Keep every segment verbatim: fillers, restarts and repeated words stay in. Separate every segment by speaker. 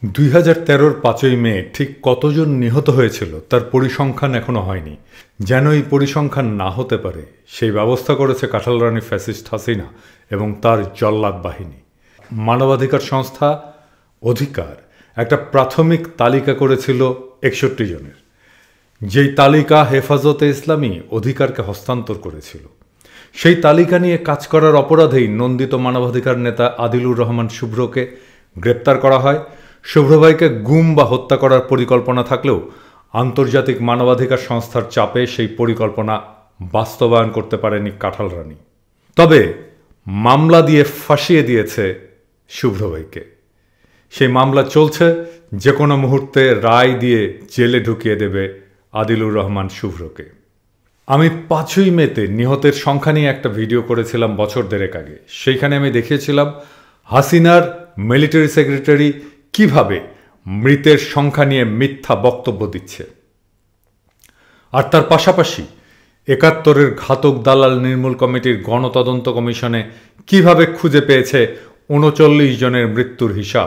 Speaker 1: দুই হাজার তেরোর পাঁচই মে ঠিক কতজন নিহত হয়েছিল তার পরিসংখ্যান এখনো হয়নি। যেন এই পরিসংখ্যান না হতে পারে সেই ব্যবস্থা করেছে কাঁঠালরানী ফ্যাসিস্ট হাসিনা এবং তার জল্লাদ বাহিনী। মানবাধিকার সংস্থা অধিকার একটা প্রাথমিক তালিকা করেছিল একষট্টি জনের, যেই তালিকা হেফাজতে ইসলামী অধিকারকে হস্তান্তর করেছিল। সেই তালিকা নিয়ে কাজ করার অপরাধেই নন্দিত মানবাধিকার নেতা আদিলুর রহমান শুভ্রকে গ্রেপ্তার করা হয়। শুভ্রভাইকে গুম বা হত্যা করার পরিকল্পনা থাকলেও আন্তর্জাতিক মানবাধিকার সংস্থার চাপে সেই পরিকল্পনা বাস্তবায়ন করতে পারেনি কাঁঠালরানী। তবে মামলা দিয়ে ফাঁসিয়ে দিয়েছে শুভ্রভাইকে। সেই মামলা চলছে, যে কোনো মুহূর্তে রায় দিয়ে জেলে ঢুকিয়ে দেবে আদিলুর রহমান শুভ্রকে। আমি পাঁচই মেতে নিহতের সংখ্যা নিয়ে একটা ভিডিও করেছিলাম বছর দেড়েক আগে। সেইখানে আমি দেখিয়েছিলাম হাসিনার মিলিটারি সেক্রেটারি কিভাবে মৃতের সংখ্যা নিয়ে মিথ্যা বক্তব্য দিচ্ছে, আর তার পাশাপাশি একাত্তরের ঘাতক দালাল নির্মূল কমিটির গণতদন্ত কমিশনে কিভাবে খুঁজে পেয়েছে উনচল্লিশ জনের মৃত্যুর হিসাব।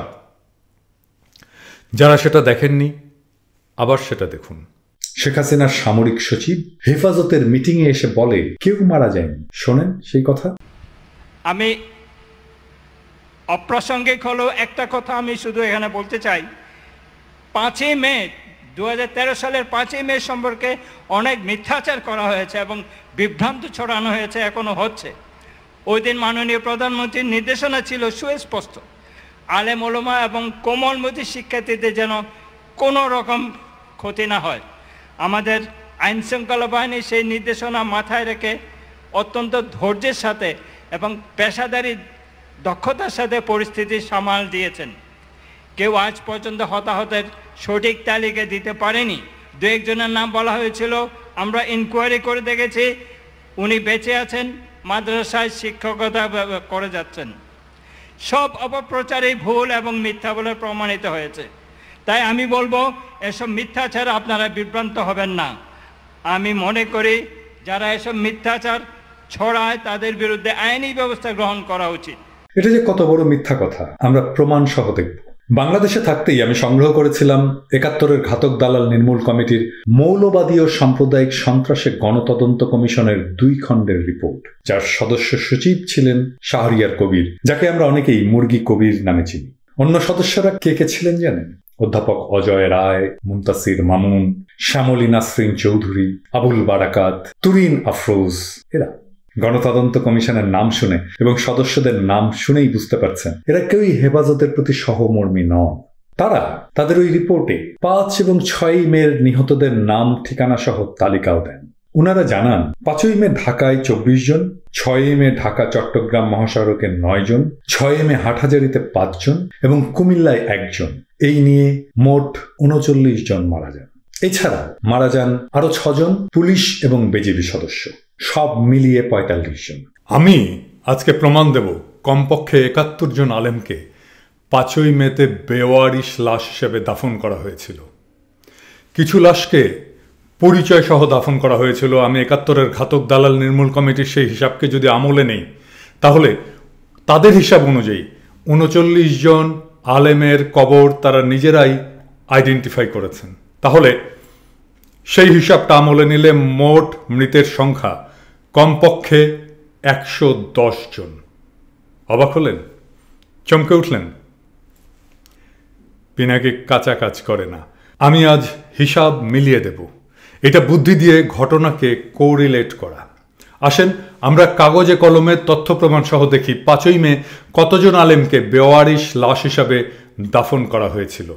Speaker 1: যারা সেটা দেখেননি আবার সেটা দেখুন। শেখ হাসিনার সামরিক সচিব হেফাজতের মিটিংয়ে এসে বলে কেউ মারা যায়নি। শোনেন সেই কথা।
Speaker 2: আমি অপ্রাসঙ্গিক হলেও একটা কথা আমি শুধু এখানে বলতে চাই। পাঁচই মে দু হাজার তেরো সালের পাঁচই মে সম্পর্কে অনেক মিথ্যাচার করা হয়েছে এবং বিভ্রান্ত ছড়ানো হয়েছে, এখনো হচ্ছে। ওই দিন মাননীয় প্রধানমন্ত্রীর নির্দেশনা ছিল সুস্পষ্ট, আলেম ওলামা এবং কোমলমতি শিক্ষার্থীদের যেন কোনো রকম ক্ষতি না হয়। আমাদের আইন শৃঙ্খলা বাহিনী সেই নির্দেশনা মাথায় রেখে অত্যন্ত ধৈর্যের সাথে এবং পেশাদারি দক্ষতার সাথে পরিস্থিতি সামাল দিয়েছেন। কেউ আজ পর্যন্ত হতাহতের সঠিক তালিকা দিতে পারেনি। দু একজনের নাম বলা হয়েছিল, আমরা ইনকোয়ারি করে দেখেছি উনি বেঁচে আছেন, মাদ্রাসায় শিক্ষকতা করে যাচ্ছেন। সব অপপ্রচারই ভুল এবং মিথ্যা বলে প্রমাণিত হয়েছে। তাই আমি বলবো এসব মিথ্যাচার আপনারা বিভ্রান্ত হবেন না। আমি মনে করি যারা এসব মিথ্যাচার ছড়ায় তাদের বিরুদ্ধে আইনি ব্যবস্থা গ্রহণ করা উচিত।
Speaker 1: এটা যে কত বড় মিথ্যা কথা আমরা প্রমাণ সহ দেখব। বাংলাদেশে থাকতেই আমি সংগ্রহ করেছিলাম একাত্তরের ঘাতক দালাল নির্মূল কমিটির মৌলবাদী ও সাম্প্রদায়িক সন্ত্রাসে গণতদন্ত কমিশনের দুই খণ্ডের রিপোর্ট, যার সদস্য সচিব ছিলেন শাহরিয়ার কবির, যাকে আমরা অনেকেই মুরগি কবির নামে চিনি। অন্য সদস্যরা কে কে ছিলেন জানেন? অধ্যাপক অজয় রায়, মুন্তাসির মামুন, শ্যামলী নাসরিন চৌধুরী, আবুল বারাকাত, তুরিন আফরোজ। এরা গণতদন্ত কমিশনের নাম শুনে এবং সদস্যদের নাম শুনেই বুঝতে পারছেন এরা কেউই হেফাজতের প্রতি সহমর্মী নন। তারা তাদের ওই রিপোর্টে পাঁচ এবং ছয় মের নিহতদের নাম ঠিকানা সহ তালিকাও দেন। ওনারা জানান পাঁচই মে ঢাকায় চব্বিশ জন, ছয় মে ঢাকা চট্টগ্রাম মহাসড়কে নয় জন, ছয় মে হাটহাজারীতে পাঁচজন এবং কুমিল্লায় একজন। এই নিয়ে মোট উনচল্লিশ জন মারা যান। এছাড়া মারা যান আরো ছজন পুলিশ এবং বিজিবি সদস্য, সব মিলিয়ে পঁয়তাল্লিশ জন। আমি আজকে প্রমাণ দেব কমপক্ষে একাত্তর জন আলেমকে পাঁচই মেতে বেওয়ারিশ লাশ হিসেবে দাফন করা হয়েছিল। কিছু লাশকে পরিচয় সহ দাফন করা হয়েছিল। আমি একাত্তরের ঘাতক দালাল নির্মূল কমিটির সেই হিসাবকে যদি আমলে নেই, তাহলে তাদের হিসাব অনুযায়ী উনচল্লিশ জন আলেমের কবর তারা নিজেরাই আইডেন্টিফাই করেছেন। তাহলে সেই হিসাবটা আমলে নিলে মোট মৃতের সংখ্যা কমপক্ষে একশো দশ জন। অবাক হলেন? চমকে উঠলেন? পিনাকি কাঁচা কাজ করে না। আমি আজ হিসাব মিলিয়ে দেব। এটা বুদ্ধি দিয়ে ঘটনাকে কোরিলেট করা। আসেন আমরা কাগজে কলমে তথ্য প্রমাণ সহ দেখি পাঁচই মে কতজন আলেমকে বেওয়ারিশ লাশ হিসাবে দাফন করা হয়েছিল।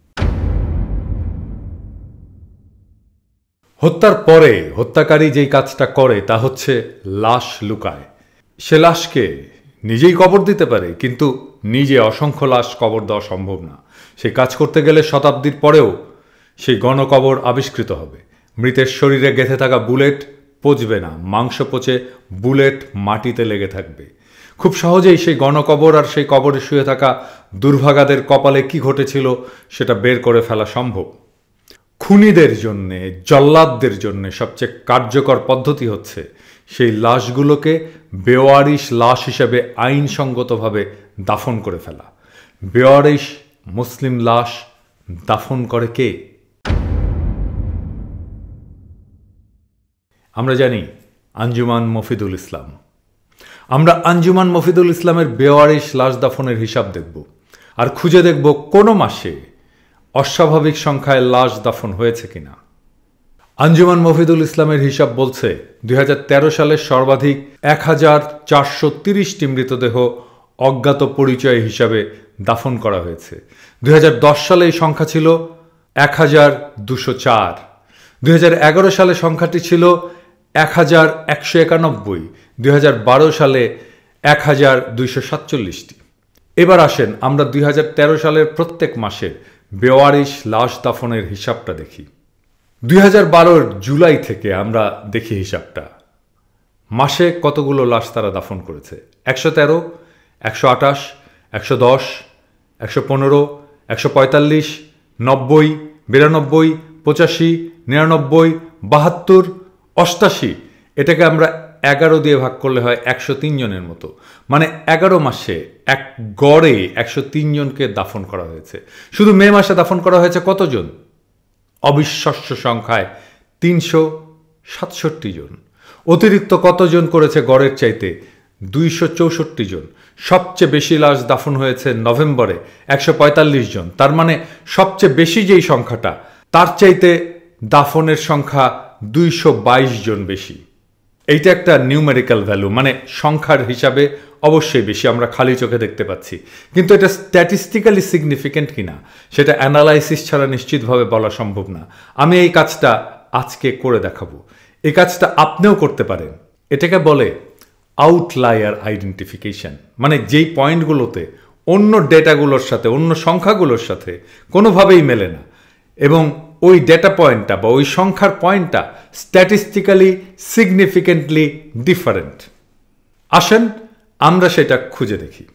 Speaker 1: হত্যার পরে হত্যাকারী যেই কাজটা করে তা হচ্ছে লাশ লুকায়। সে লাশকে নিজেই কবর দিতে পারে, কিন্তু নিজে অসংখ্য লাশ কবর দেওয়া সম্ভব না। সেই কাজ করতে গেলে শতাব্দীর পরেও সেই গণকবর আবিষ্কৃত হবে। মৃতের শরীরে গেঁথে থাকা বুলেট পচবে না, মাংস পচে বুলেট মাটিতে লেগে থাকবে। খুব সহজেই সেই গণকবর আর সেই কবরে শুয়ে থাকা দুর্ভাগাদের কপালে কি ঘটেছিল সেটা বের করে ফেলা সম্ভব। খুনিদের জন্যে, জল্লাদদের জন্যে সবচেয়ে কার্যকর পদ্ধতি হচ্ছে সেই লাশগুলোকে বেওয়ারিশ লাশ হিসেবে আইনসঙ্গতভাবে দাফন করে ফেলা। বেওয়ারিশ মুসলিম লাশ দাফন করে কে? আমরা জানি আঞ্জুমান মফিদুল ইসলাম। আমরা আঞ্জুমান মফিদুল ইসলামের বেওয়ারিশ লাশ দাফনের হিসাব দেখব আর খুঁজে দেখব কোন মাসে অস্বাভাবিক সংখ্যায় লাশ দাফন হয়েছে কিনা। আঞ্জুমান মফিদুল ইসলামের হিসাব বলছে দুই হাজার তেরো সালের সর্বাধিক এক হাজার চারশো তিরিশটি মৃতদেহ অজ্ঞাত পরিচয় হিসাবে দাফন করা হয়েছে। দুই হাজার দশ সালে এই সংখ্যা ছিল এক হাজার দুশো চার। দুই হাজার এগারো সালে সংখ্যাটি ছিল এক হাজার একশো একানব্বই। দুই হাজার বারো সালে এক হাজার দুইশো সাতচল্লিশটি। এবার আসেন আমরা দুই হাজার তেরো সালের প্রত্যেক মাসের বেওয়ারিশ লাশ দাফনের হিসাবটা দেখি। দুই হাজার বারোর জুলাই থেকে আমরা দেখি হিসাবটা। মাসে কতগুলো লাশ তারা দাফন করেছে? একশো তেরো, একশো আঠাশ, একশো দশ, একশো পনেরো, একশো পঁয়তাল্লিশ, নব্বই, বিরানব্বই, পঁচাশি, নিরানব্বই, বাহাত্তর, অষ্টাশি। এটাকে আমরা এগারো দিয়ে ভাগ করলে হয় একশো তিন জনের মতো। মানে এগারো মাসে এক গড়ে একশো তিন জনকে দাফন করা হয়েছে। শুধু মে মাসে দাফন করা হয়েছে কতজন? অবিশ্বাস্য সংখ্যায় তিনশো সাতষট্টি জন। অতিরিক্ত কতজন করেছে গড়ের চাইতে? দুইশো চৌষট্টি জন। সবচেয়ে বেশি লাশ দাফন হয়েছে নভেম্বরে, একশো পঁয়তাল্লিশ জন। তার মানে সবচেয়ে বেশি যেই সংখ্যাটা তার চাইতে দাফনের সংখ্যা দুইশো বাইশ জন বেশি। এইটা একটা নিউমেরিক্যাল ভ্যালু, মানে সংখ্যার হিসাবে অবশ্যই বেশি, আমরা খালি চোখে দেখতে পাচ্ছি। কিন্তু এটা স্ট্যাটিস্টিক্যালি সিগনিফিক্যান্ট কিনা সেটা অ্যানালাইসিস ছাড়া নিশ্চিতভাবে বলা সম্ভব না। আমি এই কাজটা আজকে করে দেখাবো। এই কাজটা আপনিও করতে পারেন। এটাকে বলে আউটলায়ার আইডেন্টিফিকেশন, মানে যেই পয়েন্টগুলোতে অন্য ডেটাগুলোর সাথে, অন্য সংখ্যাগুলোর সাথে কোনোভাবেই মেলে না এবং ওই ডেটা পয়েন্টটা বা ওই সংখ্যার পয়েন্টটা স্ট্যাটিস্টিক্যালি সিগনিফিক্যান্টলি ডিফারেন্ট। আসেন আমরা সেটা খুঁজে দেখি।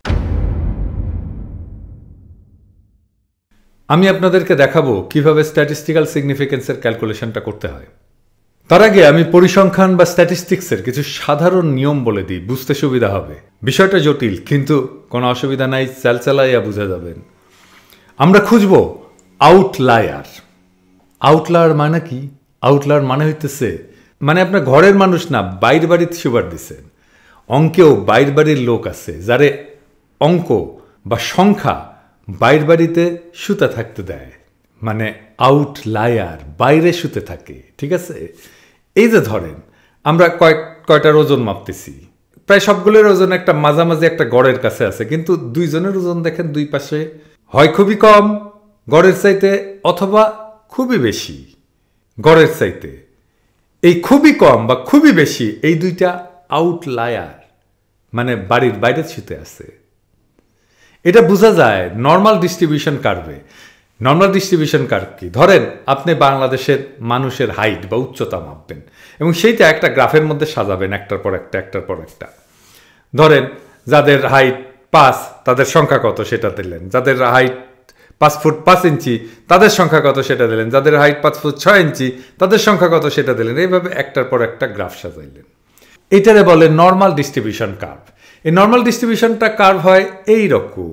Speaker 1: আমি আপনাদেরকে দেখাবো কিভাবে স্ট্যাটিস্টিক্যাল সিগনিফিকেন্সের ক্যালকুলেশনটা করতে হয়। তার আগে আমি পরিসংখ্যান বা স্ট্যাটিস্টিক্সের কিছু সাধারণ নিয়ম বলে দিই, বুঝতে সুবিধা হবে। বিষয়টা জটিল, কিন্তু কোনো অসুবিধা নাই, চালচালাইয়া বুঝে যাবেন। আমরা খুঁজব আউটলায়ার। আউটলায়ার মানে কি? আউটলায়ার মানে হইতেছে, মানে আপনার ঘরের মানুষ না, বাইর বাড়িতে সুবার দিচ্ছেন। অঙ্কেও বাইর বাড়ির লোক আছে যারে অঙ্ক বা সংখ্যা বাইর বাড়িতে শুতে থাকতে দেয়, মানে আউটলায়ার, বাইরে শুতে থাকে। ঠিক আছে? এই যে ধরেন আমরা কয়েক কয়টার ওজন মাপতেছি, প্রায় সবগুলোর ওজন একটা মাঝামাঝি একটা গড়ের কাছে আছে, কিন্তু দুইজনের ওজন দেখেন দুই পাশে হয় খুবই কম গড়ের চাইতে অথবা খুবই বেশি গড়ের চাইতে। এই খুবই কম বা খুবই বেশি এই দুইটা আউটলায়ার, মানে বাড়ির বাইরে শুতে আছে। এটা বোঝা যায় নর্মাল ডিস্ট্রিবিউশন কার্ভে। নর্মাল ডিস্ট্রিবিউশন কার্ভ কি? ধরেন আপনি বাংলাদেশের মানুষের হাইট বা উচ্চতা মাপবেন এবং সেইটা একটা গ্রাফের মধ্যে সাজাবেন, একটার পর একটা একটার পর একটা। ধরেন যাদের হাইট পাঁচ তাদের সংখ্যা কত সেটা দিলেন, যাদের হাইট পাঁচ ফুট পাঁচ ইঞ্চি তাদের সংখ্যা কত সেটা দিলেন, যাদের হাইট পাঁচ ফুট ছয় ইঞ্চি তাদের সংখ্যা কত সেটা দিলেন। এইভাবে একটার পর একটা গ্রাফ সাজাইলেন। এটারে বলে নর্মাল ডিস্ট্রিবিউশন কার্ভ। এই নর্মাল ডিস্ট্রিবিউশনটা কার্ভ হয় এই রকম,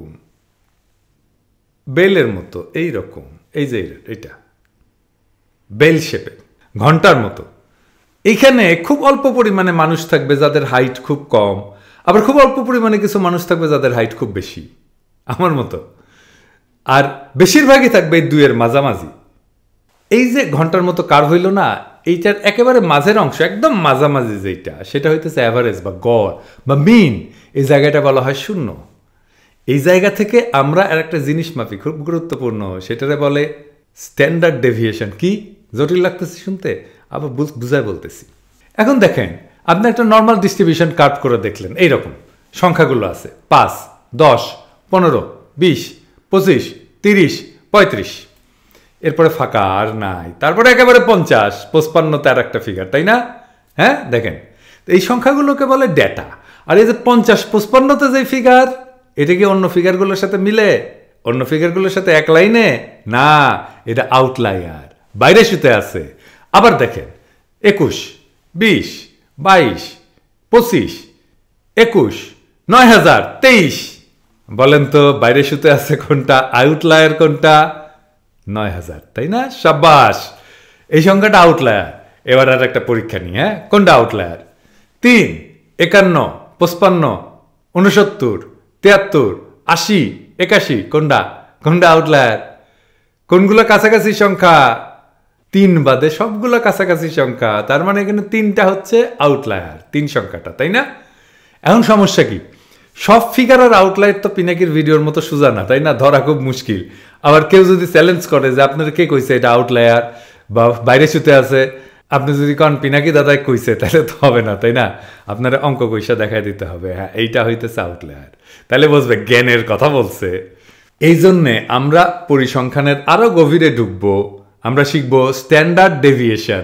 Speaker 1: বেলের মতো, এই রকম, এই যে এটা বেল শেপে, ঘন্টার মতো। এইখানে খুব অল্প পরিমাণে মানুষ থাকবে যাদের হাইট খুব কম, আবার খুব অল্প পরিমাণে কিছু মানুষ থাকবে যাদের হাইট খুব বেশি, আমার মতো, আর বেশিরভাগই থাকবে এই দুইয়ের মাঝামাঝি। এই যে ঘন্টার মতো কার্ভ হইল না, এইটার একেবারে মাঝের অংশ, একদম মাঝামাঝি যেটা, সেটা হইতেছে অ্যাভারেজ বা গড় বা মিন। এই জায়গাটা বলা হয় শূন্য। এই জায়গা থেকে আমরা আর একটা জিনিস মাপি, খুব গুরুত্বপূর্ণ, সেটারে বলে স্ট্যান্ডার্ড ডেভিয়েশন। কি জটিল লাগতেছে শুনতে, আবার বুঝায় বলতেছি। এখন দেখেন আপনি একটা নর্মাল ডিস্ট্রিবিউশন কার্ভ করে দেখলেন, এইরকম সংখ্যাগুলো আছে পাঁচ, দশ, পনেরো, বিশ, পঁচিশ, তিরিশ, পঁয়ত্রিশ, এরপরে ফাঁকা আর নাই, তারপরে একেবারে পঞ্চাশ, পঁচপান্নতে আর একটা ফিগার, তাই না? হ্যাঁ, দেখেন এই সংখ্যাগুলোকে বলে ডেটা। আর এই যে পঞ্চাশ পঁচপান্নতে যে ফিগার, এটা কি অন্য ফিগারগুলোর সাথে মিলে? অন্য ফিগারগুলোর সাথে এক লাইনে না, এটা আউটলায়ার, বাইরে শুতে আছে। আবার দেখেন একুশ, বিশ, বাইশ, পঁচিশ, একুশ, নয় হাজার, তেইশ, বলেন তো বাইরে শুতে আছে কোনটা, আউটলায়ার কোনটা? নয় হাজার, তাই না? সাবাস, এই সংখ্যাটা আউটলায়ার। এবার আর একটা পরীক্ষা নিই, হ্যাঁ, কোনটা আউটলায়ার? তিন, একান্ন, পঁচপান্ন, উনসত্তর, তিয়াত্তর, আশি, একাশি, কোনটা কোনটা আউটলায়ার? কোনগুলো কাছাকাছি সংখ্যা? তিন বাদে সবগুলো কাছাকাছি সংখ্যা, তার মানে এখানে তিনটা হচ্ছে আউটলায়ার, তিন সংখ্যাটা, তাই না? এখন সমস্যা কি? সব ফিগারের আউটলায়ার তো পিনাকির ভিডিওর মতো সোজা না, তাই না? ধরা খুব মুশকিল। আবার কেউ যদি চ্যালেঞ্জ করে যে আপনারা কে কইছে এটা আউটলায়ার, বা বাইরে শুতে আছে, আপনি যদি কন পিনাকি দাদাই কইছে, তাহলে তো হবে না, তাই না? আপনারা অঙ্ক কইসা দেখাই দিতে হবে, হ্যাঁ এইটা হইতেছে আউটলায়ার, তাহলে বুঝবে জ্ঞানের কথা বলছে। এই জন্যে আমরা পরিসংখ্যানের আরো গভীরে ঢুকবো, আমরা শিখব স্ট্যান্ডার্ড ডেভিয়েশন।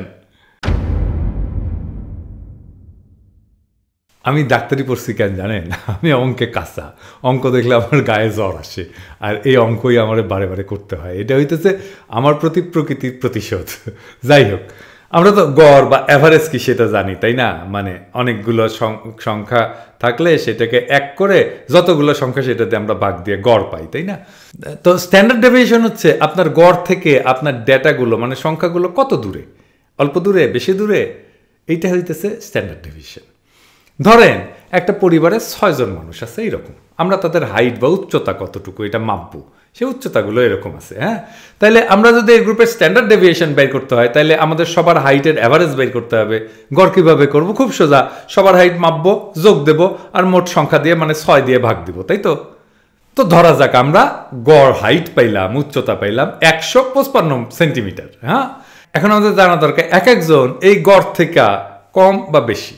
Speaker 1: আমি ডাক্তারি পড়ছি কেন জানেন? আমি অঙ্কে কাঁচা, অঙ্ক দেখলে আমার গায়ে জ্বর আসে, আর এই অঙ্কই আমার বারে বারে করতে হয়। এটা হইতেছে আমার প্রতি প্রকৃতির প্রতিশোধ। যাই হোক, আমরা তো গড় বা অ্যাভারেজ কি সেটা জানি, তাই না? মানে অনেকগুলো সংখ্যা থাকলে সেটাকে এক করে যতগুলো সংখ্যা সেটাতে আমরা ভাগ দিয়ে গড় পাই, তাই না? তো স্ট্যান্ডার্ড ডেভিয়েশন হচ্ছে আপনার গড় থেকে আপনার ডেটাগুলো, মানে সংখ্যাগুলো কত দূরে, অল্প দূরে, বেশি দূরে, এইটা হইতেছে স্ট্যান্ডার্ড ডেভিয়েশন। ধরেন একটা পরিবারে ছয়জন মানুষ আছে, এইরকম আমরা তাদের হাইট বা উচ্চতা কতটুকু এটা মাপবো, সেই উচ্চতাগুলো এরকম আছে, হ্যাঁ। তাইলে আমরা যদি এই গ্রুপের স্ট্যান্ডার্ড ডেভিয়েশন বের করতে হয়, তাইলে আমাদের সবার হাইটের অ্যাভারেজ বের করতে হবে। গড় কিভাবে করবো? খুব সোজা, সবার হাইট মাপবো, যোগ দেব, আর মোট সংখ্যা দিয়ে মানে ছয় দিয়ে ভাগ দিব, তাই তো? তো ধরা যাক আমরা গড় হাইট পাইলাম, উচ্চতা পাইলাম একশো পঁচপান্ন সেন্টিমিটার, হ্যাঁ। এখন আমাদের জানা দরকার এক একজন এই গড় থেকে কম বা বেশি।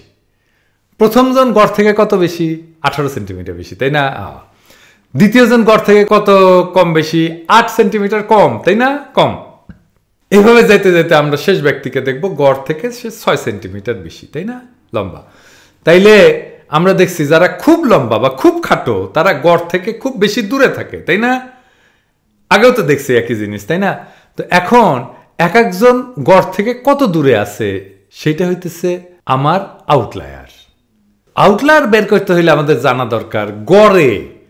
Speaker 1: প্রথম জন গড় থেকে কত বেশি? আঠারো সেন্টিমিটার বেশি, তাই না? দ্বিতীয় জন গড় থেকে কত কম বেশি? আট সেন্টিমিটার কম, তাই না? কম। এইভাবে যেতে যেতে আমরা শেষ ব্যক্তিকে দেখবো গড় থেকে সে ছয় সেন্টিমিটার বেশি, তাই না? লম্বা। তাইলে আমরা দেখছি যারা খুব লম্বা বা খুব খাটো তারা গড় থেকে খুব বেশি দূরে থাকে, তাই না? আগেও তো দেখছি একই জিনিস, তাই না? তো এখন এক একজন গড় থেকে কত দূরে আছে সেটা হইতেছে আমার আউটলায়ার। আউটলায়ার বের করতে হইলে আমাদের জানা দরকার গড়ে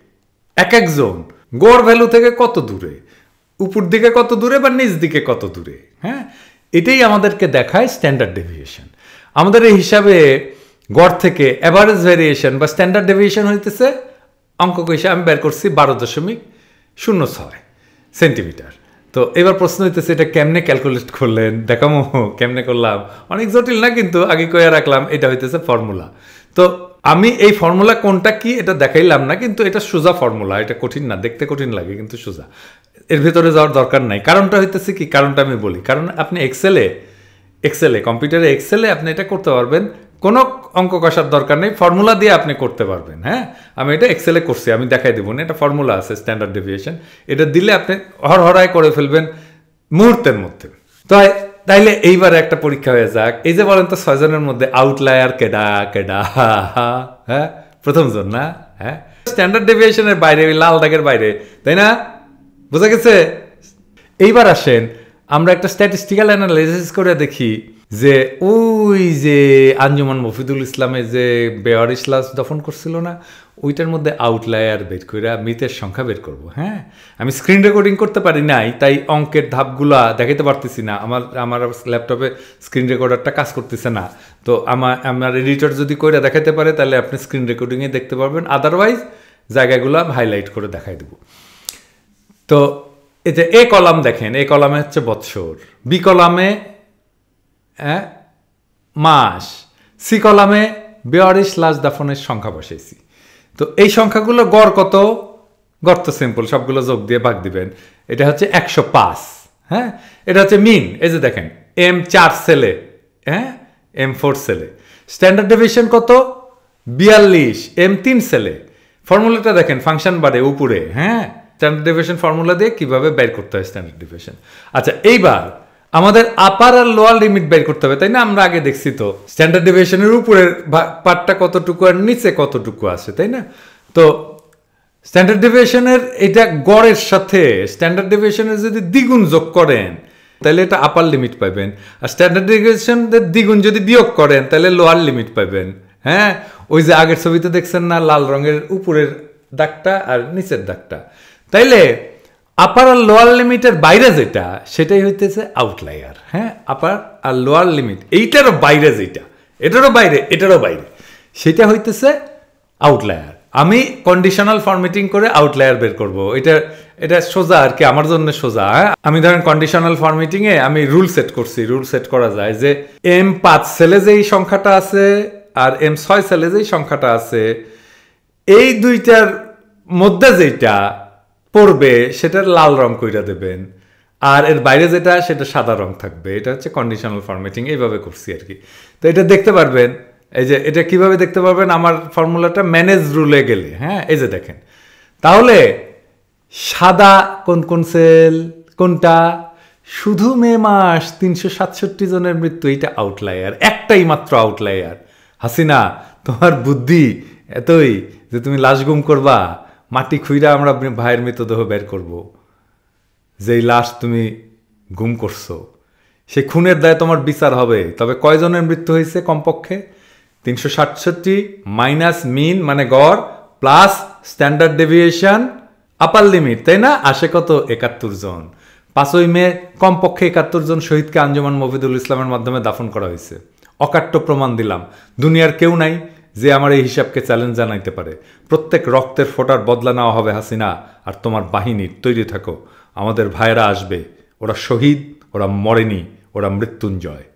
Speaker 1: এক একজন গড় ভ্যালু থেকে কত দূরে, উপর দিকে কত দূরে বা নিচ দিকে কত দূরে, হ্যাঁ। এটাই আমাদেরকে দেখায় স্ট্যান্ডার্ড ডেভিয়েশন। আমাদের এই হিসাবে গড় থেকে অ্যাভারেজ ভেরিয়েশন বা স্ট্যান্ডার্ড ডেভিয়েশন হইতেছে অঙ্ক কইসা আমি বের করছি বারো দশমিক শূন্য ছয় সেন্টিমিটার। তো এবার প্রশ্ন হইতেছে এটা কেমনে ক্যালকুলেট করলেন? দেখামো কেমনে করলাম, অনেক জটিল না, কিন্তু আগে কইয়া রাখলাম এটা হইতেছে ফর্মুলা। তো আমি এই ফর্মুলা কোনটা কি এটা দেখাইলাম না, কিন্তু এটা সোজা ফর্মুলা, এটা কঠিন না, দেখতে কঠিন লাগে কিন্তু সোজা, এর ভেতরে যাওয়ার দরকার নাই। কারণটা হইতেছে কি, কারণটা আমি বলি। কারণ আপনি এক্সেলে এক্সেলে কম্পিউটারে এক্সেলে আপনি এটা করতে পারবেন, কোনো অঙ্ক কষার দরকার নেই, ফর্মুলা দিয়ে আপনি করতে পারবেন, হ্যাঁ। আমি এটা এক্সেলে করছি, আমি দেখাই দেবো না, এটা ফর্মুলা আছে স্ট্যান্ডার্ড ডেভিয়েশন, এটা দিলে আপনি হরহরায় করে ফেলবেন মুহূর্তের মধ্যে। তো তাইলে এইবারে একটা পরীক্ষা হয়ে যাক। এই যে বলেন তো ছয়জনের মধ্যে আউটলায়ার কেডা কেডা? হ্যাঁ, প্রথম জন না? হ্যাঁ, স্ট্যান্ডার্ড ডেভিয়েশনের বাইরে, লাল দাগের বাইরে, তাই না? বোঝা গেছে? এইবার আসেন আমরা একটা স্ট্যাটিস্টিক্যাল অ্যানালাইসিস করে দেখি যে ওই যে আঞ্জুমান মফিদুল ইসলামে যে বেওয়ারিশ লাশ দফন করছিল না, ওইটার মধ্যে আউটলায়ার বের করে মৃতের সংখ্যা বের করব। হ্যাঁ, আমি স্ক্রিন রেকর্ডিং করতে পারি নাই, তাই অঙ্কের ধাপগুলা দেখাতে পারতেছি না, আমার আমার ল্যাপটপে স্ক্রিন রেকর্ডারটা কাজ করতেছে না। তো আমার আমার এডিটর যদি করে দেখাতে পারে তাহলে আপনি স্ক্রিন রেকর্ডিংয়ে দেখতে পারবেন, আদারওয়াইজ জায়গাগুলো হাইলাইট করে দেখাই দেব। তো এই যে এ কলাম দেখেন, এ কলামে হচ্ছে বৎসর, বি কলামে হ্যাঁ মাস, সি কলামে বেওয়ারিশ লাশ দাফনের সংখ্যা বসাইছি। তো এই সংখ্যাগুলো গড় কত? গড় তো সিম্পল, সবগুলো যোগ দিয়ে ভাগ দিবেন, এটা হচ্ছে একশো পাঁচ। হ্যাঁ, এটা হচ্ছে মিন, এই যে দেখেন এম চার সেলে, হ্যাঁ এম ফোর সেলে। স্ট্যান্ডার্ড ডেভিয়েশন কত? বিয়াল্লিশ, এম তিন সেলে। ফর্মুলাটা দেখেন ফাংশন বারে উপরে, হ্যাঁ স্ট্যান্ডার্ড ডেভিয়েশন ফর্মুলা দিয়ে কিভাবে বের করতে হয় স্ট্যান্ডার্ড ডেভিয়েশন। আচ্ছা, এইবার আমাদের আপার আর লোয়ার লিমিট বের করতে হবে, তাই না? আমরা আগে দেখছি তো স্ট্যান্ডার্ড ডেভিয়েশনের উপরের পার্টটা কতটুকু আর নিচে কতটুকু আছে, তাই না? তো স্ট্যান্ডার্ড ডেভিয়েশনের এটা গড়ের সাথে স্ট্যান্ডার্ড ডেভিয়েশনের যদি দ্বিগুণ যোগ করেন তাহলে এটা আপার লিমিট পাবেন, আর স্ট্যান্ডার্ড ডেভিয়েশনের দ্বিগুণ যদি বিয়োগ করেন তাহলে লোয়ার লিমিট পাবেন। হ্যাঁ, ওই যে আগের ছবিতে দেখছেন না লাল রঙের উপরের
Speaker 3: দাগটা আর নিচের দাগটা, তাইলে আপার আর লোয়ার লিমিটের বাইরে যেটা সেটাই হইতেছে আউটলায়ার। হ্যাঁ, আপার আর লোয়ার লিমিট এইটারও বাইরে যেটা, এটারও বাইরে এটারও বাইরে, সেটা হইতেছে আউটলায়ার। আমি কন্ডিশনাল ফরম্যাটিং করে আউটলায়ার বের করব, এটা এটা সোজা আর কি, আমার জন্য সোজা। হ্যাঁ, আমি ধরেন কন্ডিশনাল ফরম্যাটিং এ আমি রুল সেট করছি, রুল সেট করা যায় যে এম পাঁচ সেলে যেই সংখ্যাটা আছে আর এম ছয় সেলে যেই সংখ্যাটা আছে, এই দুইটার মধ্যে যেটা পড়বে সেটার লাল রং কইরা দেবেন, আর এর বাইরে যেটা সেটা সাদা রং থাকবে। এটা হচ্ছে কন্ডিশনাল ফরম্যাটিং, এইভাবে করছি আর কি। তো এটা দেখতে পারবেন, এই যে এটা কিভাবে দেখতে পারবেন, আমার ফর্মুলাটা ম্যানেজ রুলে গেলে। হ্যাঁ, এই যে দেখেন, তাহলে সাদা কোন কোন সেল কোনটা, শুধু মে মাস তিনশো সাতষট্টি জনের মৃত্যু, এইটা আউটলায়ার, একটাই মাত্র আউটলায়ার। হাসিনা, তোমার বুদ্ধি এতই যে তুমি লাশ গুম করবা, মাটি খুইরা আমরা ভাইয়ের মৃতদেহ বের করব, যেই লাশ তুমি গুম করছো সে খুনের দায়ে তোমার বিচার হবে। তবে কয়জনের মৃত্যু হয়েছে কমপক্ষে? তিনশো সাতষট্টি মাইনাস মিন মানে গড় plus standard deviation upper limit, তাই না? আসে কত? একাত্তর জন। পাঁচই মে কমপক্ষে একাত্তর জন শহীদকে আঞ্জুমান মফিদুল ইসলামের মাধ্যমে দাফন করা হয়েছে। অকাট্য প্রমাণ দিলাম, দুনিয়ার কেউ নাই যে আমার এই হিসাবকে চ্যালেঞ্জ জানাইতে পারে। প্রত্যেক রক্তের ফোঁটার বদলা নেওয়া হবে হাসিনা আর তোমার বাহিনীর। তৈরি থাকো, আমাদের ভাইয়েরা আসবে, ওরা শহীদ, ওরা মরেনি, ওরা মৃত্যুঞ্জয়।